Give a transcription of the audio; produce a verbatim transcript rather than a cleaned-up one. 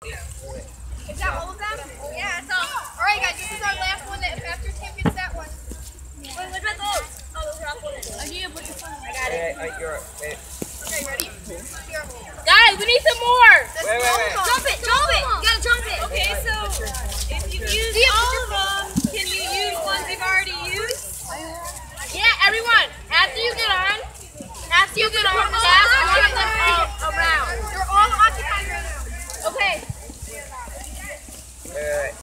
Is that all of them? Yeah, that's all. Alright guys, this is our last one. That after Tim gets that one. Wait, what about those? Oh, those are all folded. I need to put this one. I got it. You're